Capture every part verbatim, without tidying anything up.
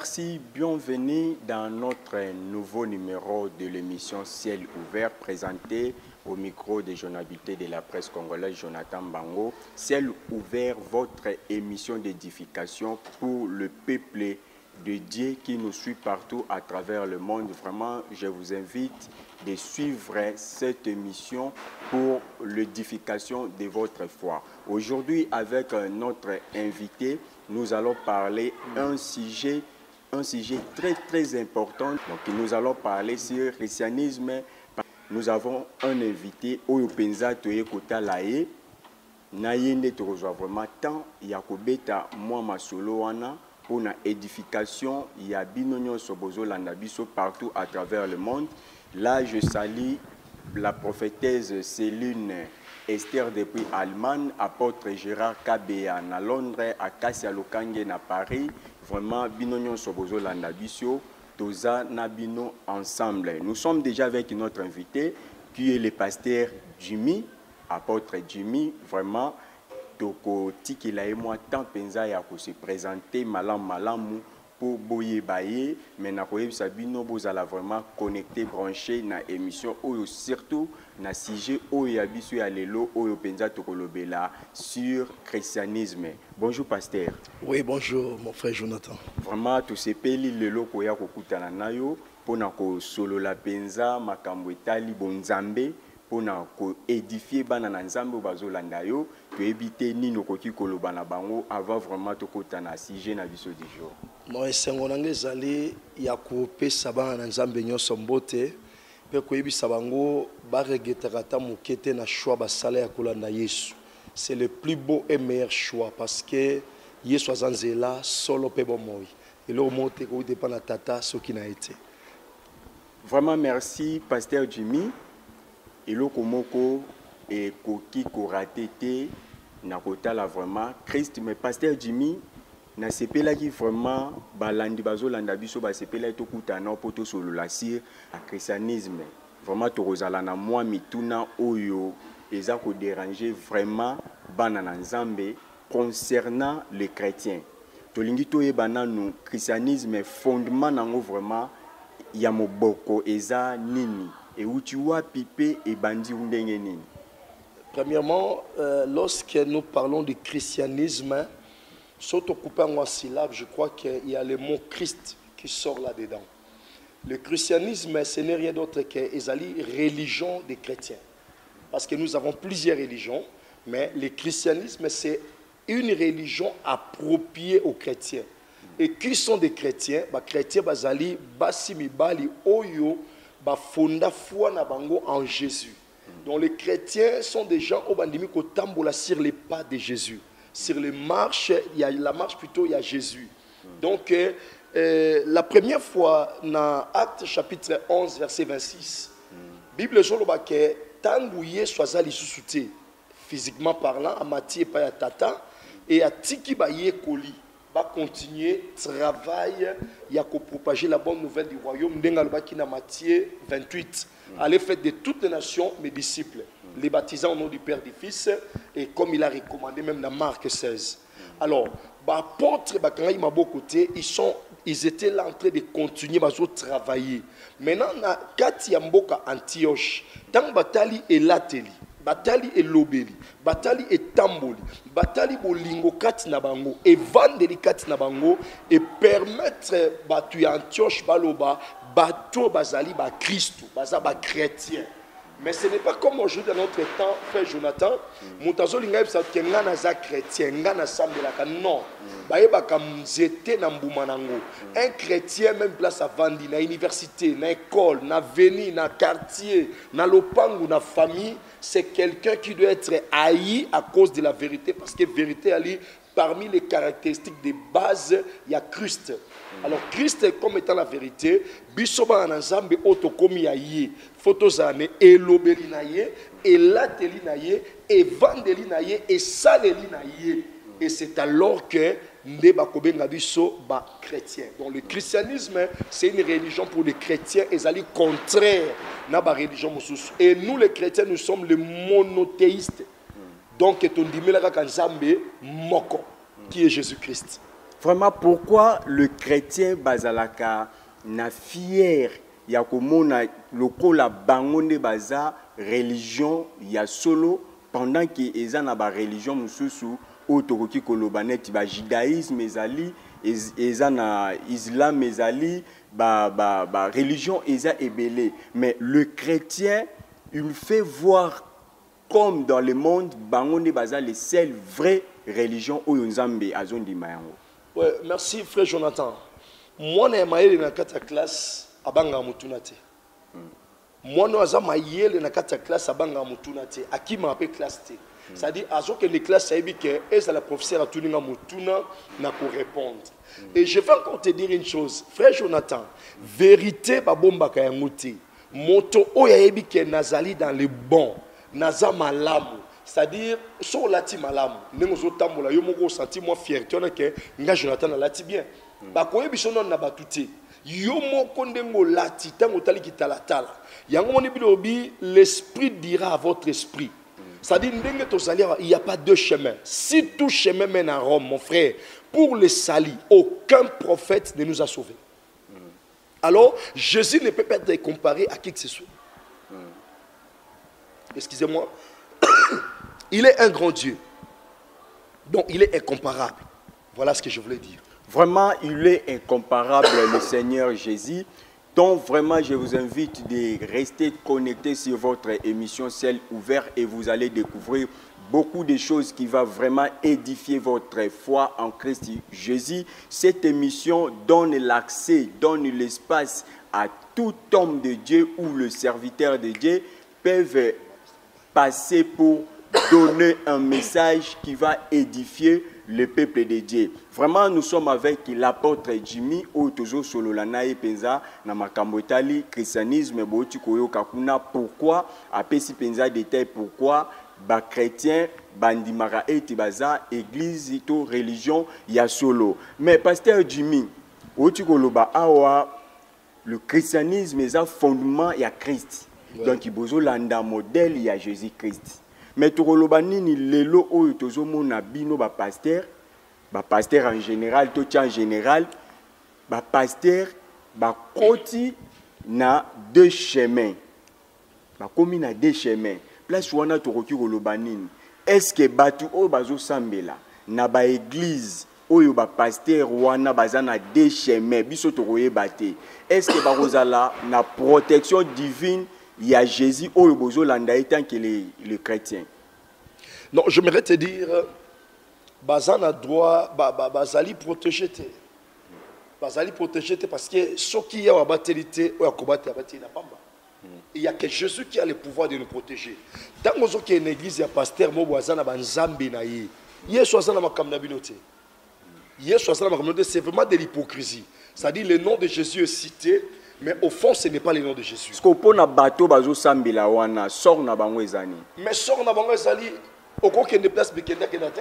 Merci, bienvenue dans notre nouveau numéro de l'émission Ciel ouvert, présenté au micro des journalistes de la presse congolaise, Jonathan Bango. Ciel ouvert, votre émission d'édification pour le peuple de Dieu qui nous suit partout à travers le monde. Vraiment, je vous invite de suivre cette émission pour l'édification de votre foi. Aujourd'hui, avec notre invité, nous allons parler d'un sujet, un sujet très très important. Donc, nous allons parler sur le christianisme. Nous avons un invité, Oyo Penza Toye Kota Lae. Nayende te reçoit vraiment tant Yakobeta moi masolo wana pour na édification ya binonyo sobozo landabiso partout à travers le monde. Là, je salue la prophétesse Céline Esther depuis Allemagne, apôtre Gérard Kabea à Londres, Akassia Lokange à Paris. Vraiment, binonyo sobozo landabiso, toza nabino ensemble. Nous sommes déjà avec notre invité qui est le pasteur Jimmy, apôtre Jimmy. Vraiment, toko tikila et moi tant penza ya ko se présenter malam malamu pour boye baye, mais na koyebi sabino bozala vraiment connecté branché na émission oyo surtout na sujet oyo ya biso ya lelo oyo penza tokolobela sur christianisme. Bonjour pasteur. Oui, bonjour mon frère Jonathan. Vraiment tout sepeli lelo ko ya kokutana nayo pona ko solo la penza makambo etali bonzambe pona ko édifier bana na nzambe bazolanda yo to éviter nino koki koloba na bango avant vraiment tokotana sujet na biso du jour. Moi esengo nange zali ya kopesa bana na nzambe nyonso mbote pe koyebisa bango baregetaka ta mokete na choix basala ya kolanda Yesu. C'est le plus beau et meilleur choix parce que Yesu azanzela solo pe bomoi. Et le mote ko dépend na tata ce qui n'a été. Vraiment merci pasteur Jimmy. Et le komoko et koki koratete na kotala vraiment Christ. Mais pasteur Jimmy na sepela qui vraiment balandi bazolanda biso ba sepela to kutana poto solo la sir a christianisme. Vraiment to rozala na moi mituna oyo eza ko déranger vraiment bana na nzambe concernant les chrétiens. Tolingi to yebana no christianisme fondement nango vraiment ya moboko eza nini. Et où tu vois piper et bandi undengenini. Premièrement, euh, lorsque nous parlons du christianisme, surtout coupé en syllabe, je crois qu'il y a le mot Christ qui sort là-dedans. Le christianisme, ce n'est rien d'autre que la religion des chrétiens. Parce que nous avons plusieurs religions, mais le christianisme, c'est une religion appropriée aux chrétiens. Et qui sont des chrétiens? Les chrétiens, bazali, basimi bali, oyo, ba fonda foi na bango en Jésus. Donc les chrétiens sont des gens au bandimi ko tambola sur les pas de Jésus. Sur les marches, il y a la marche plutôt il y a Jésus. Donc euh, euh, la première fois dans Actes chapitre onze verset vingt-six, Bible soloba ke tangu Yesu azali susute physiquement parlant à Matthieu pa ya tata et à tiki ba ye koli. Va continuer travail il y a propager la bonne nouvelle du royaume d'Engalbaki na Matthieu vingt-huit. Allez faire de toutes les nations mes disciples, les baptisant au nom du Père et du Fils et comme il a recommandé même dans Marc seize. Alors, bah apôtres bah quand ils m'ont côté, ils sont ils étaient là en train de continuer à travailler. Maintenant na kati ya mboka Antioche, tant batali et lateli batali et lobeli, batali et tamboli, batali bolingo kati na bango, et vandeli kati na bango, et permettre batu Antioche baloba, bato bazali ba Christo, baza ba chrétien. Mais ce n'est pas comme aujourd'hui dans notre temps, frère Jonathan, Moutazo linga bisa kenga na za chrétien, nga na sambelaka non. Baye baka mzete na mbuma nango. Un chrétien même place à vandi na université, na école, na veni, na quartier, na lopangu, na famille, c'est quelqu'un qui doit être haï à cause de la vérité parce que vérité ali parmi les caractéristiques de base, il y a Christ. Alors Christ comme étant la vérité, bisoba na nzambe otokomi aye, photozane elobeli na ye, elateli na ye, evandeli na ye, et saleli na ye. Et c'est alors que ndeba kobenga biso ba chrétien. Donc le christianisme, c'est une religion pour les chrétiens et ça est contraire na ba religion mususu. Et nous les chrétiens, nous sommes les monothéistes. Donc ton dimela ka nzambe moko qui est Jésus-Christ. Vraiment, pourquoi le chrétien bazalaka na fier ya komona lokola bangonde baza religion ya solo pendant que eza na ba religion mususu otokoki koloba neti ba judaïsme ezali eza na islam ezali ba ba ba religion eza ebele, mais le chrétien il fait voir comme dans le monde bangonde baza les seules vraies religions oyo nzambe azondima yango. Ouais, merci frère Jonathan. Moi na mayele na kata classe abanga mutuna te. Moi no aza mayele na kata classe abanga mutuna te. Akima ape classe te. C'est-à-dire azo que les classes sabi que est la professeur a tuninga mutuna na ko répondre. Et je vais encore te dire une chose, frère Jonathan, vérité ba bomba ka yanguti. Moto oya yebi que nazali dans le bon, naza malamu. C'est-à-dire, sur la ti malamu, nous tambola, yo moko senti moi fierté, on a que nga Jonathan na lati bien. Ba koye bisono na batute. Yo moko ndengo lati tango tali kitala tala. Yango moni bilobi, l'esprit dira à votre esprit. C'est-à-dire, ndenge tozali, il n'y a pas deux chemins. Si tout chemin mène à Rome, mon frère, pour le salut, aucun prophète ne nous a sauvés. Alors, Jésus ne peut pas être comparé à qui que ce soit. Excusez-moi. Il est un grand Dieu. Donc, il est incomparable. Voilà ce que je voulais dire. Vraiment, il est incomparable, le Seigneur Jésus. Donc, vraiment, je vous invite de rester connectés sur votre émission Ciel ouvert et vous allez découvrir beaucoup de choses qui vont vraiment édifier votre foi en Christ Jésus. Cette émission donne l'accès, donne l'espace à tout homme de Dieu ou le serviteur de Dieu peuvent passer pour donner un message qui va édifier le peuple de Dieu. Vraiment, nous sommes avec l'apôtre Jimmy Otozo Sololana et Penza na makambo etali christianisme boti koyo kakuna. Pourquoi apesi Penza détail pourquoi ba chrétien bandimara eti baza église to religion ya solo. Mais pasteur Jimmy oti koloba awa le christianisme est un fondement ya Christ. Ouais. Donc il bozo landa modèle ya Jésus Christ. Mais tukoloba nini lelo oyo tozomona bino ba pasteur, ba pasteur en général, tout en général, ba pasteur ba koti na deux chemins. Ba komi na deux chemins. Place wana tokoki koloba nini? Est-ce que batu oyo bazo sambela na ba église oyo ba pasteur wana baza na deux chemins biso tokoyeba te? Est-ce que ba kozala na protection divine? Il y a Jésus au Bozo Landa tant que les, les chrétiens. Non, j'aimerais te dire, Bazan a droit, Bazali protéger. Bazali protéger parce que ce qui est à battelité, ou à combattre à battre, il y a que Jésus qui a le pouvoir de nous protéger. Dans nos autres églises, il y a pasteur Mobazan a Banzambi naïe. Il y a soixante à ma communauté. Il y a soixante à ma communauté, c'est vraiment de l'hypocrisie. C'est-à-dire le nom de Jésus est cité. Mais au fond, ce n'est pas le nom de Jésus. Parce qu'on a bateau bazo sambila wana sort na bango ezani. Mais sort na bango ezali au quoi qu'il déplace bekenda kenate.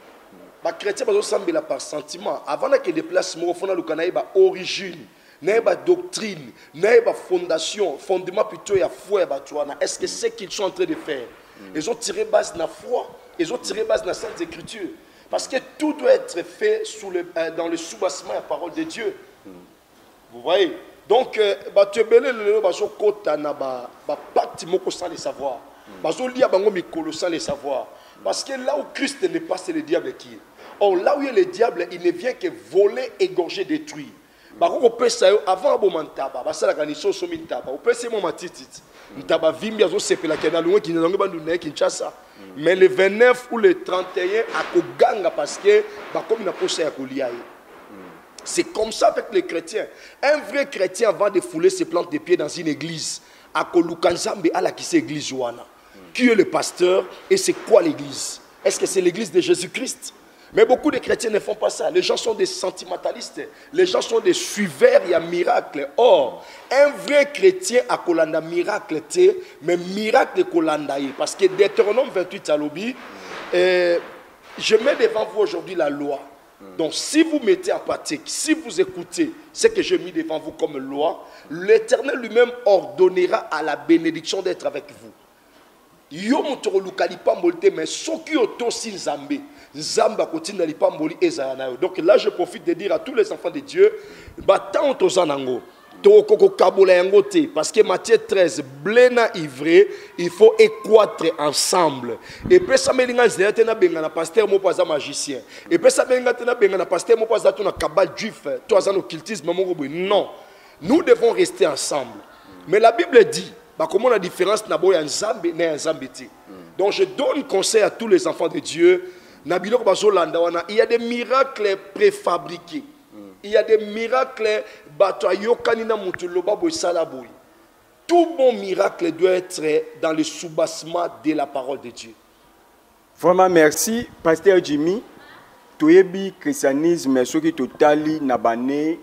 Ba chrétien bazo sambila par sentiment. Avant que déplace mo fona lukana ba origine, na ba doctrine, na ba fondation, fondement plutôt ya foi ba tuana. Est-ce que c'est ce qu'ils sont en train de faire? Ils ont tiré base na foi, ils ont tiré base na sainte écriture parce que tout doit être fait sous le euh, dans le soubassement de la parole de Dieu. Vous voyez? Donc, tu es belé le baso kota na ba ba pacte moko sans le savoir. Baso lia bango mikolo sans le savoir. Parce que là où Christ n'est pas, c'est le diable qui est. Or là où il y a le diable, il ne vient que voler, égorger, détruire. Bako ko pesa yo avant bo mantaba, basala kaniso so mintaba. O pesa mo matititi. Ntaba vimbi azo sepela kena loin ki nzango bandu na Kinshasa. Mais le vingt-neuf ou le trente et un akoganga parce que bakomi na posa ya kolia ye. C'est comme ça avec les chrétiens. Un vrai chrétien, avant de fouler ses plantes de pied dans une église, à Kolukanzambe, à la qui c'est l'église Johanna. Qui est le pasteur et c'est quoi l'église? Est-ce que c'est l'église de Jésus-Christ? Mais beaucoup de chrétiens ne font pas ça. Les gens sont des sentimentalistes. Les gens sont des suiveurs, il y a miracle. Or, un vrai chrétien a Kolanda miracle, mais miracle Kolanda. Parce que Deutéronome vingt-huit à l'obi, euh, je mets devant vous aujourd'hui la loi. Donc, si vous mettez en pratique, si vous écoutez ce que j'ai mis devant vous comme loi, l'Éternel lui-même ordonnera à la bénédiction d'être avec vous. yo moto luka lipamboli te mais soki otosi nzambe nzamba kotinda lipamboli ezala na yo. Donc là je profite de dire à tous les enfants de Dieu batant toza nango tokoko kabola yango te parce que Matthieu treize blena ivré il faut équatre ensemble et puis ça melinga nzela te na benga na pasteur mo poza magicien et puis ça melinga te na benga na pasteur mo poza to na cabal juif to azano occultisme moko boy. Non, nous devons rester ensemble. Mais la Bible dit bah comment la différence na boya nzambe na nzambe te. Donc je donne conseil à tous les enfants de Dieu na biloko bazolanda wana il y a des miracles préfabriqués. Il y a des miracles. Tout bon miracle doit être dans le soubassement de la parole de Dieu. Vraiment merci, Pasteur Jimmy. Toyebi christianisme, ce qui totali na bane,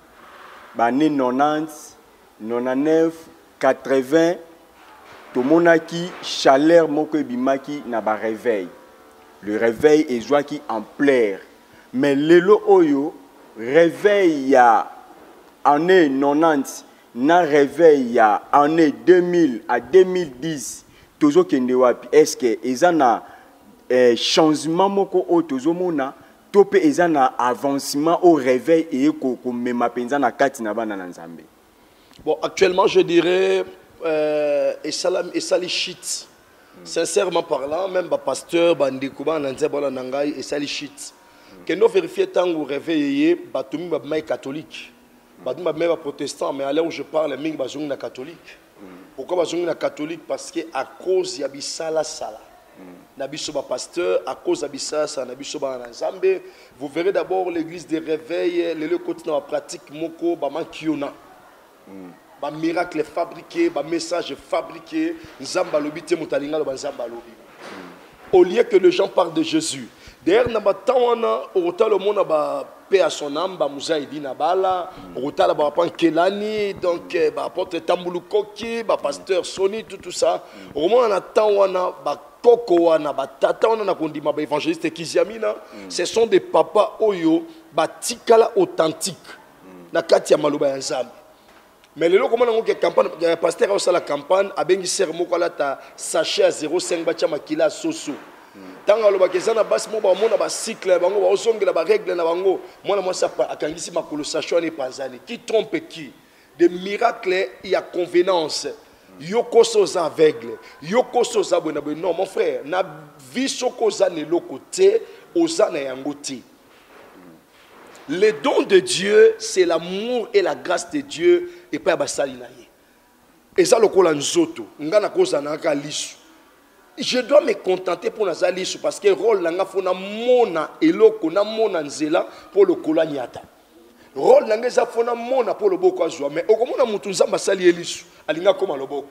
bane quatre-vingt-dix, quatre-vingt-dix-neuf, quatre-vingts, to monaki chaleur moko bimaki na ba réveil. Le réveil est joie qui en plaire. Mais lelo oyo réveil ya année quatre-vingt-dix na réveil ya année deux mille à deux mille dix tozo kende wapi est-ce que ezana eh, changement moko o tozo mona tope ezana avancement au réveil et ko ko mema penza na kati na bana na nzambe? Bon, actuellement je dirais euh, et salam et salichit sincèrement parlant même ba pasteur bandikuba na nzebola nangai et salichit que nous vérifions tant que réveillé, batumi ba catholique, batumi ba protestant, mais à l'heure où je parle, mingi bazungi na catholique. Pourquoi bazungi na catholique? Parce que à cause ya bisala sala, na biso ba pasteur, à cause ya bisala sala, na biso ba nzambe. Vous verrez d'abord l'église des réveils, les le côté na pratique moko ba mankiona, ba miracle fabriqué, ba message fabriqué, nzamba lobi te mutalinga lo ba nzamba lobi. Au lieu que les gens parlent de Jésus. D'ailleurs, na batawana orota le monde ba paix à son âme ba muzaidi na bala orota la ba pankelani donc ba apôtre Tambulu Koki ba pasteur Soni tout tout ça au moment na tawana ba koko wana ba tata wana na kondima ba évangéliste Kiziamina ce sont des papas oyo ba tikala authentique na kati ya maloba ya nzambe. Mais le comment on campagne pasteur au la campagne a bengi ser moko la ta sachet à zéro virgule cinq ba tia makila soso. Tanga lo bakezana basi mo ba mona ba cycle bango ba osongela ba règle na bango mona mo sa akangisi makolo sachwa ne panzani qui trompe qui des miracles il y a convenance yoko soza aveugle yoko soza bona bona non mon frère na viso koza ne lokote ozana yango te. Le don de Dieu c'est l'amour et la grâce de Dieu et pas basali na ye eza lokola nzoto ngana koza na ka lisu. Je dois me contenter pour Nazali parce que rôle langa fona mona eloko na mona nzela pour le kolanyata. Rôle langa za fona mona pour le boko azwa mais okomona mutu nzamba sali elisu alinga koma loboko.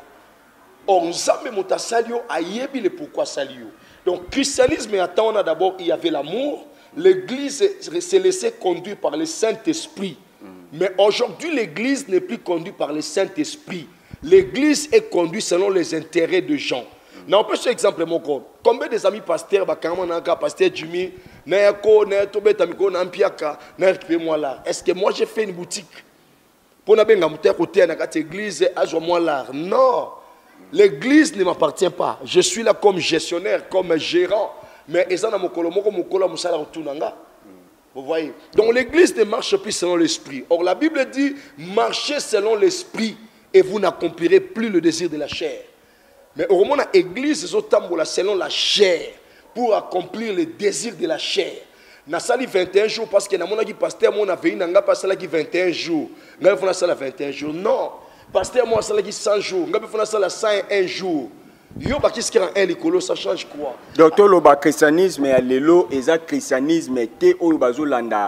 On nzambe mutasalio ayebi le pourquoi salio. Donc christianisme attend d'abord il y avait l'amour, l'église s'est laissée conduire par le Saint-Esprit. Mais aujourd'hui l'église n'est plus conduite par le Saint-Esprit. L'église est conduite selon les intérêts de gens. Non, on peut ce exemple mon corps. Combien des amis pasteurs, bah quand on a un pasteur Jimmy, n'ayako, n'ayatobe tamiko, n'ampiaka, n'ayakipé moi là. Est-ce que moi j'ai fait une boutique pour n'aber ngamuter côté à notre église, ajoute moi là? Non, l'église ne m'appartient pas. Je suis là comme gestionnaire, comme gérant. Mais ils en ont mon colomo, mon colomo, mon salaire tournanga. Vous voyez. Donc l'église ne marche plus selon l'esprit. Or la Bible dit marchez selon l'esprit et vous n'accomplirez plus le désir de la chair. Mais au moment où l'église est selon la chair pour accomplir les désirs de la chair. Na sali vingt et un jours parce que na mona ki pasteur mon a veillé nanga pas sala ki vingt et un jours. Nga fona sala vingt et un jours. Non. Pasteur moi sala ki cent jours. Nga fona sala cent et un jours. Yo ba qu'est-ce qui rend un l'écolo ça change quoi? Docteur le ba christianisme ya lelo eza christianisme te oyo bazolanda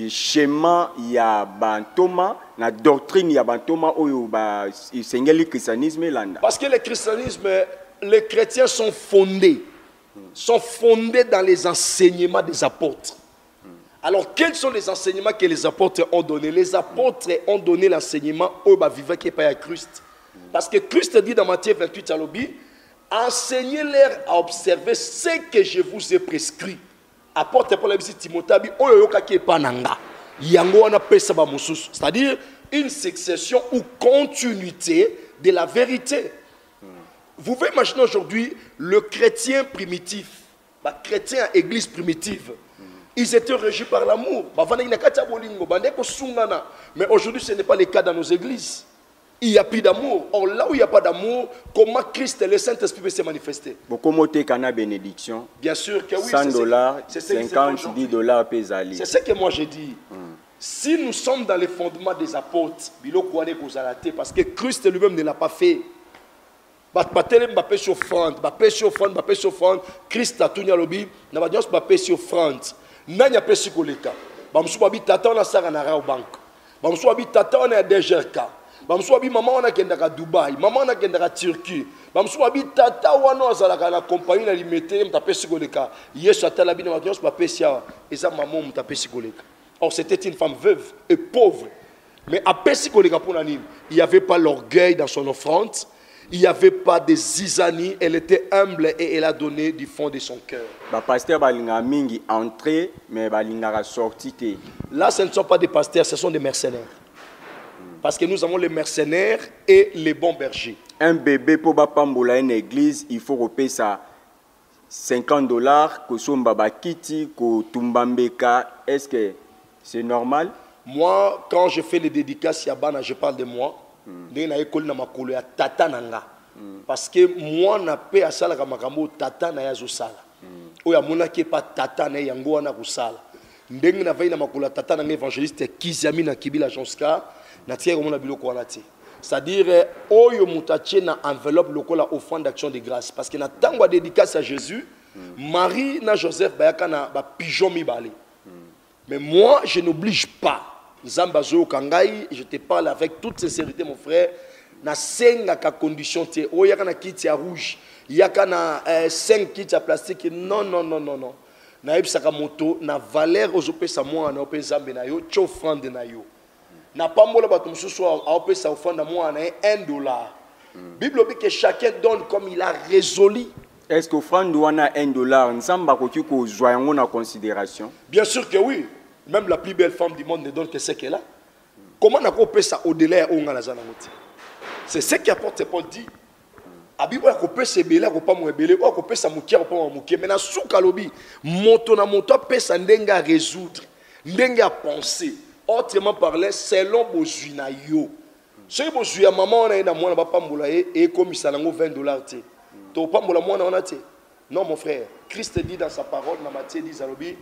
schéma ya bantoma na doctrine ya bantoma oyo ba sengeli christianisme landa. Parce que le christianisme les chrétiens sont fondés sont fondés dans les enseignements des apôtres. Alors quels sont les enseignements que les apôtres ont donnés? Les apôtres ont donné l'enseignement au ba vivant qui est pas à Christ. Parce que Christ dit dans Matthieu vingt-huit à l'obi, enseignez-leur à observer ce que je vous ai prescrit. Apporte pour la visite Timotabi, c'est-à-dire une succession ou continuité de la vérité. Vous pouvez imaginer aujourd'hui le chrétien primitif, le chrétien à église primitive. Ils étaient régis par l'amour. Mais aujourd'hui, ce n'est pas le cas dans nos églises. Il n'y a plus d'amour. Or, là où il n'y a pas d'amour, comment Christ et le Saint-Esprit peuvent se manifester? Bénédiction. Bien sûr que oui. cent dollars, cinquante, dix dollars pesali. C'est ce que moi j'ai dit. Mm. Si nous sommes dans les fondements des apôtres, parce que Christ lui-même ne l'a pas fait. Christ a tout dit, n'a pas dit que sur offrande. Nanya pesi koleka. Bamsu babi tata on a sara na ra bank. Bamsu babi tata on a D G R K. Bamsu babi maman on a kenda ka Dubai, maman on a kenda ka Turquie. Bamsu babi tata wana azala na compagnie na limité mta pesi koleka. Yesu atala bi na matnyos ba pesi ya eza maman mta pesi koleka. Or c'était une femme veuve et pauvre. Mais à pesi koleka pour nani, il y avait pas l'orgueil dans son offrande. Il n'y avait pas de zizanie, elle était humble et elle a donné du fond de son cœur. Ba pasteur balinga mingi entré mais balinga sorti. Là, ce ne sont pas des pasteurs, ce sont des mercenaires. Parce que nous avons les mercenaires et les bons bergers. Un bébé pour bapambola une église, il faut repayer ça cinquante dollars ko somba bakiti ko tumbambeka. Est-ce que c'est normal? Moi, quand je fais les dédicaces Yabana, je parle de moi. Parce que moi na pe asala kamakambo tata na yazo sala oya mona ke pa tata na yango wana kusala ndenge na vaina makula tata na évangéliste Kizami na Kibila Jonska na tiere mona biloko wana ti c'est-à-dire oyo mutache na enveloppe lokola offrande d'action de grâce parce que na tango dédicace à Jésus Marie na Joseph bayaka na ba pigeon mibale mais moi je n'oblige pas. Zambazo Kangai, je te parle avec toute sincérité, mon frère. Na senga ka condition te. Oh yaka na kit ya rouge, yaka na cinq kits ya plastique. Non non non non non. Na ibsaka moto na valeur ozope sa moi na ope zambe na yo, cho offrande na yo. Na pambola bato mususu a ope sa offrande moi na un dollar. Bible dit que chacun donne comme il a résolu. Est-ce que offrande doit na un dollar? Nsamba ko ko joyango na considération? Bien sûr que oui. Même la plus belle femme du monde ne donne que ce qu'elle a. Comment on a coupé ça au-delà? C'est ce qu'apporte Paul dit. Abibo a coupé ses bélés, a pas mon bélé, a coupé sa moukia, a pas mon moukia. Mais na soukalobi, moto na moto pesa ndenga résoudre, ndenga penser. Autrement parlé, selon besoin yo. Si besoin maman on a na moi na pas moulaye et comme ça nango vingt dollars té. To pas moula moi na on a té. Non mon frère, Christ dit dans sa parole na Matthieu dix alobi.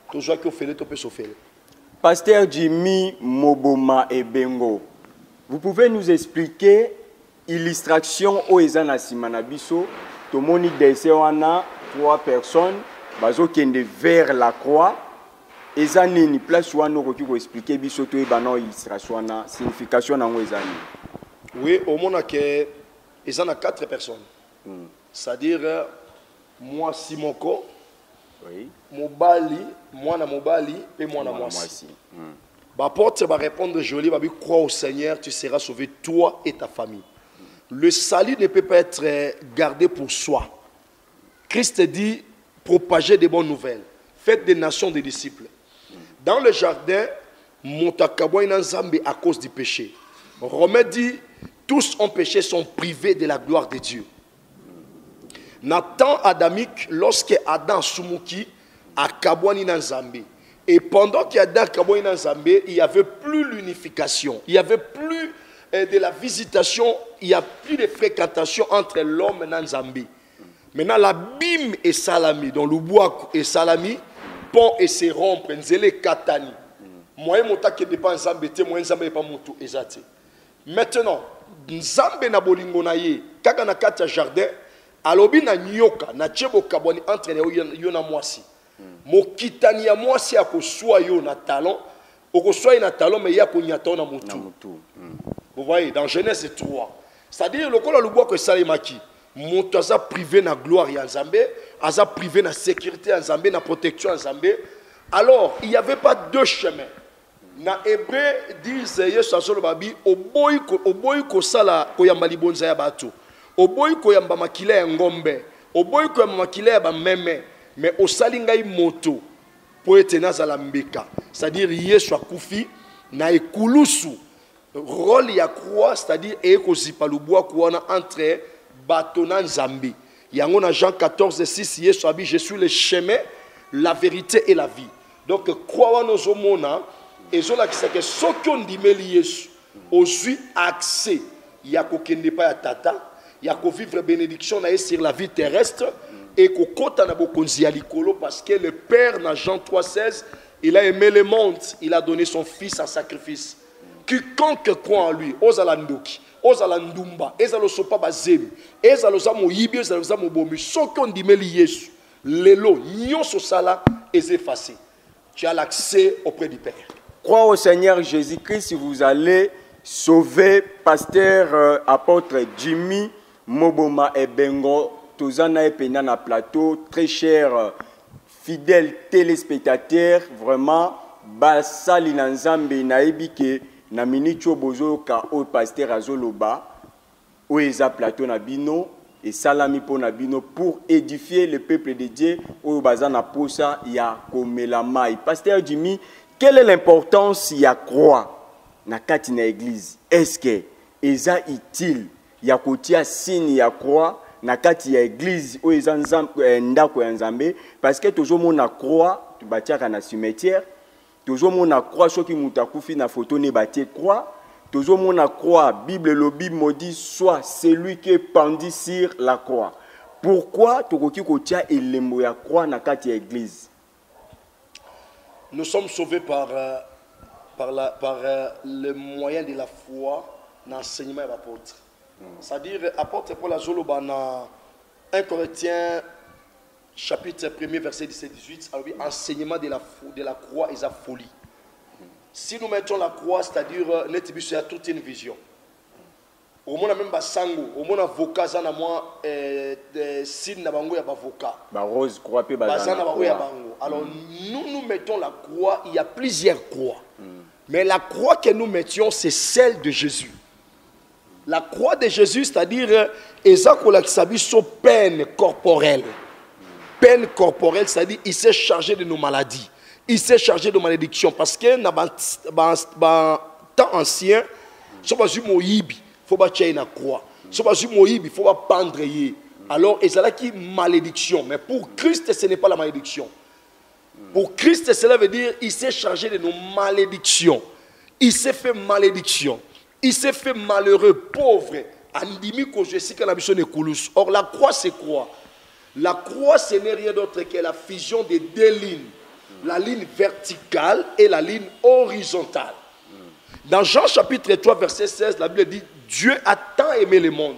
Pasteur Jimmy Moboma Ebengo, vous pouvez nous expliquer l'illustration au Ezana Simanabiso, Tomoni Desewana, trois personnes, bazo kende vers la croix, Ezani ni place où on peut expliquer bisoto et banon illustration na signification na Ezani. Oui, au monde que Ezana quatre personnes. Mm. C'est-à-dire moi Simoko. Oui. Mobali, moi na mobali et moi na moi aussi. Bah porte va répondre joli, va dire crois au Seigneur, tu seras sauvé toi et ta famille. Mm. Le salut ne peut pas être gardé pour soi. Christ dit propagez des bonnes nouvelles, faites des nations des disciples. Mm. Dans le jardin, montakabwa ina nzambe à cause du péché. Romain dit tous ont péché, sont privés de la gloire de Dieu. Nathan adamique, lorsque Adam Sumuki a Kabouani dans Zambé. Et pendant qu'il y a Adam Kabouani dans Zambé, il n'y avait plus l'unification. Il n'y avait plus euh, de la visitation, il n'y a plus de fréquentation entre l'homme et Zambé. Maintenant, la bim et salami, dans le bois et salami, pont et se rompre, nzele katani. Moi, mon ta qui dépend Zambé, moi, Zambé pas mon tout, exact. Maintenant, Zambé na bolingo na ye, kaka na kata jardin, alobi na nyoka na chebo kaboni entre yo na mwasi mokitani ya mwasi akoswa yo na talon okoswa na talon mais ya konyata na mutu. Vous voyez dans Genèse trois, c'est-à-dire le kola lubo ko salimaki moto aza privé na gloire ya Nzambe, aza privé na sécurité ya Nzambe, na protection ya Nzambe. Alors il n'y avait pas deux chemins. Na Hébreu disent Yesu asolo babi oboyi ko oboyi ko sala ko yamba libonza ya bato. Oboyi ko yamba makila ya ngombe, oboyi ko yamba makila ya ba meme, mais osali ngai moto po ete nazala mbeka. C'est-à-dire Yesu akufi na ekulusu rôle ya croix, c'est-à-dire eko zipa lubwa kuona entre batona nzambe. Yango na Jean quatorze six, Yesu abi, je suis le chemin, la vérité et la vie. Donc croire nos homona et zola qui que ce qu'on dit Yesu aujourd'hui accès ya ko kende pa ya tata, ya ko vivre bénédiction na sur la vie terrestre et ko kota na bokonzi ya likolo parce que le Père dans Jean trois seize, il a aimé le monde, il a donné son fils en sacrifice. Quiconque croit en lui, ozala ndoki, ozala ndumba, ezalo sopa bazemi, ezalo za moyibi, ezalo za mobomi, soki on dimeli Yesu, lelo, nyonso sala, est effacé. Tu as l'accès auprès du Père. Crois au Seigneur Jésus-Christ si vous allez sauver pasteur euh, apôtre Jimmy Moboma Ebengo, Tozana Epena na plateau, très cher euh, fidèles téléspectateurs, vraiment, basali na nzambe na ebike na minicho bozo ka o pasteur azoloba o eza plateau na bino et salami po na bino pour édifier le peuple de Dieu o bazana posa ya komela mai. Pasteur Jimmy, quelle est l'importance ya croix na kati na église? Est-ce que eza utile ya kotia signe ya croix na kati ya église o eza ndako ya nzambe parce que toujours mona croix tu batiaka na cimetière. Toujours mon croix ce qui moutakufi na photo ne bâti croix. Toujours mon croix Bible le Bible maudit soit celui qui est pendu sur la croix. Pourquoi tokoki kotia elembo ya croix na kati ya église? Nous sommes sauvés par euh, par la par euh, le moyen de la foi dans l'enseignement de l'apôtre. Mm. C'est-à-dire apôtre Paul azoloba na un Corinthiens chapitre premier, verset dix-sept dix-huit, enseignement de la, de la croix et sa folie. Si nous mettons la croix, c'est-à-dire, il y a toute une vision. Au moins, même Basango, au moins, avocat, ça n'a moi, signe n'a bango, il y a avocat. Ba rose, croix, pe bazana. Alors, nous, nous mettons la croix, il y a plusieurs croix. Mm. Mais la croix que nous mettions, c'est celle de Jésus. La croix de Jésus, c'est-à-dire, Ezakola qui s'habille sur peine corporelle. Peine corporelle, c'est-à-dire il s'est chargé de nos maladies, il s'est chargé de nos malédictions parce que dans le temps ancien, si on a il faut pas tirer la croix, si on a il faut pas pendre. Alors, il y a une malédiction, mais pour Christ, ce n'est pas la malédiction. Pour Christ, cela veut dire il s'est chargé de nos malédictions, il s'est fait malédiction, il s'est fait malheureux, pauvre. Or, la croix, c'est quoi? La croix, ce n'est rien d'autre que la fusion des deux lignes. La ligne verticale et la ligne horizontale. Dans Jean chapitre trois, verset seize, la Bible dit Dieu a tant aimé le monde.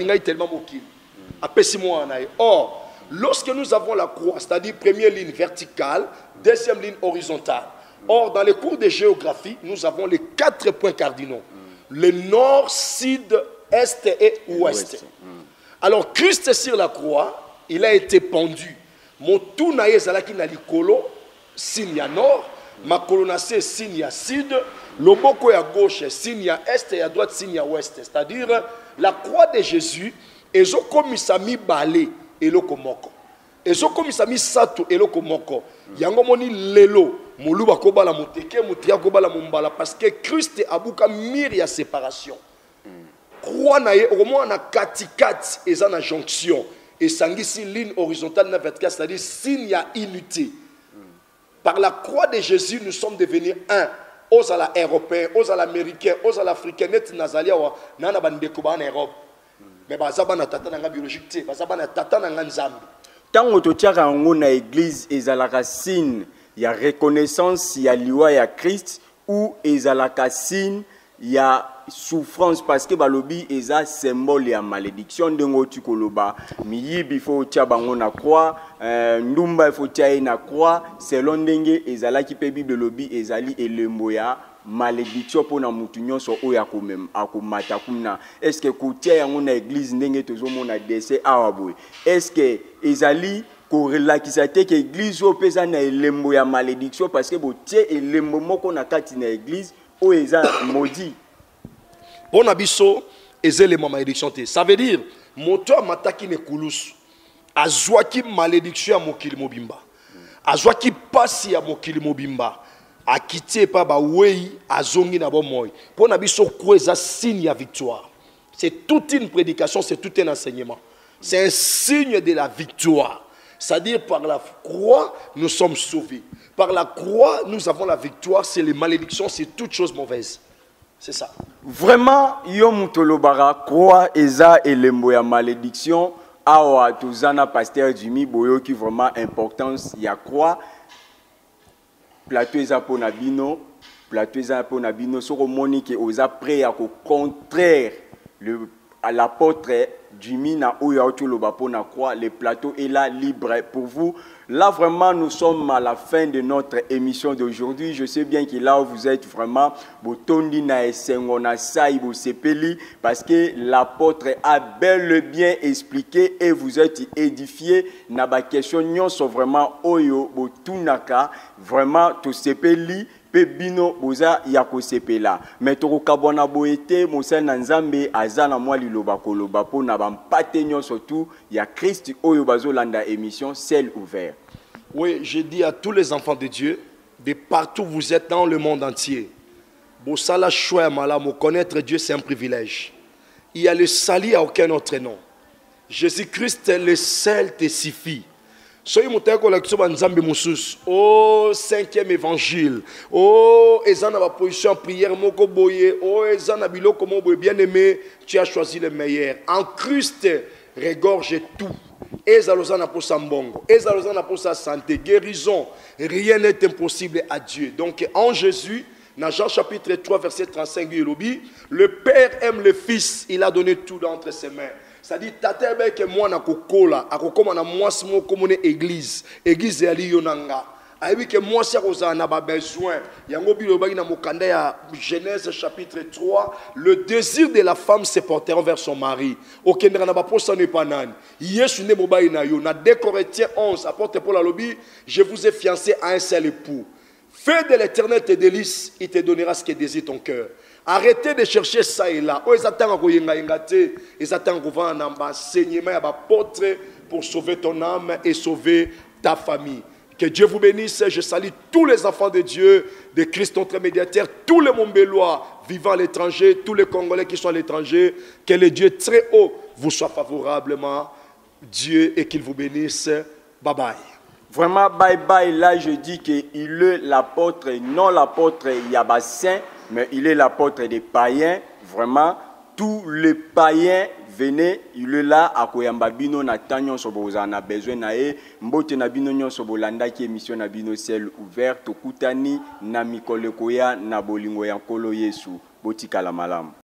Or, lorsque nous avons la croix, c'est-à-dire première ligne verticale, deuxième ligne horizontale. Or, dans les cours de géographie, nous avons les quatre points cardinaux. Le nord, sud, est et ouest. Alors, Christ sur la croix, il a été pendu. Mon tout naïe zalaki na likolo, signe à nord, ma colonacée signe à sud, le boko à gauche, signe à est et à droite, signe à ouest. C'est-à-dire, la croix de Jésus, ezo komisami balé et le komoko. Ezo komisami sato et le komoko. Yango moni lelo, moluba kobala muteke, mutia kobala mumbala, parce que Christ abuka mir ya séparation. Croix naïe, au moins na katikati, eza na jonction. Et sangisi ligne horizontale na verticale, c'est-à-dire signe à unité. Par la croix de Jésus, nous sommes devenus un. Aux à l'Européen, aux à l'Américain, aux à l'Africain, net nazalia wa nana bandekuba en Europe. Mais bazaba na tata na biologique te, bazaba na tata na nzambi. Tant que tu as en église, et à la racine, il y a reconnaissance, il y a liwa, il y a Christ, ou et à la racine, il y a souffrance parce que balobi est un symbole et malédiction de ngotu koloba miyibi faut tia bango na croix ndumba faut tia na croix selon ndenge ezala ki pe bible lobi ezali elembo ya malédiction pour na mutu nyonso oya ko mem akomata kuna. Est-ce que kotia yango na église ndenge tozo mona décès awaboy est-ce que ezali ko relakisa te que église o pesa na elembo ya malédiction parce que bo tie elembo moko na kati na église o eza maudit. Bon abisso élément malédiction. Ça veut dire moto mataki ne kulus azwaki malédiction ya mokili mobimba azwaki pasi ya mokili mobimba akiti pa ba wei azongi na bomoy. Bon abisso ko eza signe ya victoire. C'est toute une prédication, c'est tout un enseignement. C'est un signe de la victoire. C'est-à-dire par la croix, nous sommes sauvés. Par la croix, nous avons la victoire. C'est les malédictions, c'est toute chose mauvaise. C'est ça. Vraiment, yo mutolobara croix eza elembo ya malédiction. Awa tozana pasteur Jimmy Boyo qui vraiment importance ya croix. Plateau eza po na bino, plateau eza po na bino. Soko moni ke oza prêt à contraire le à l'apôtre Jimmy na oyo autoloba po na croix. Le plateau est là libre pour vous. Là vraiment nous sommes à la fin de notre émission d'aujourd'hui. Je sais bien que là où vous êtes vraiment botondi na esengo na sai bo sepeli parce que l'apôtre a bel et bien expliqué et vous êtes édifiés na ba question nyonso vraiment oyo botunaka vraiment to sepeli bino boza yako sepela mais to kabona boete mosel na nzambe azana mwa liloba koloba po na bampate nyonso tout ya Christ oyo bazolanda émission ciel ouvert. Oui, je dis à tous les enfants de Dieu de partout où vous êtes dans le monde entier. Bosala choix malamu connaître Dieu c'est un privilège. Il y a le salut à aucun autre nom. Jésus-Christ le seul te suffit. Soyez monté collection banzambe musus. Oh cinquième évangile. Oh ezana ba position en prière moko boye. Oh ezana biloko mo boye bien aimé, tu as choisi le meilleur. En Christ regorge tout. Ezalozana pour sa mbongo. Ezalozana pour sa santé, guérison. Rien n'est impossible à Dieu. Donc en Jésus, dans Jean chapitre trois verset trente-cinq, le Père aime le Fils, il a donné tout entre ses mains. Ça dit taterbe que moi na kokola akokoma na mwasi mo komone église église ya liyonanga ayebi que moi si akozana na ba besoin yango bilobaki na mokanda ya Genèse chapitre trois le désir de la femme se portera vers son mari okendera na ba posa ne panani Yesu ne mobali na yo na deux Corinthiens onze apôtre Paul alobi je vous ai fiancé à un seul époux. Fais de l'Éternel tes délices, il te donnera ce que désire ton cœur. Arrêtez de chercher ça et là. Ils attendent enseignement pour sauver ton âme et sauver ta famille. Que Dieu vous bénisse. Je salue tous les enfants de Dieu, de Christ notre médiateur, tous les Montbellois vivant à l'étranger, tous les Congolais qui sont à l'étranger. Que le Dieu très haut vous soit favorablement. Dieu et qu'il vous bénisse. Bye bye. Vraiment, bye bye. Là, je dis qu'il est l'apôtre, non l'apôtre Yabassin, mais il est l'apôtre des païens. Vraiment, tous les païens venaient, il est là, à Koyambabino, Natanyon Soboza, na besoin nae, Mbote Nabino Nyon Sobolanda, qui émission Nabino ciel ouvert, Tokutani, Namikole Koya, Nabolingo Yankolo Yesu, Botika la Malam.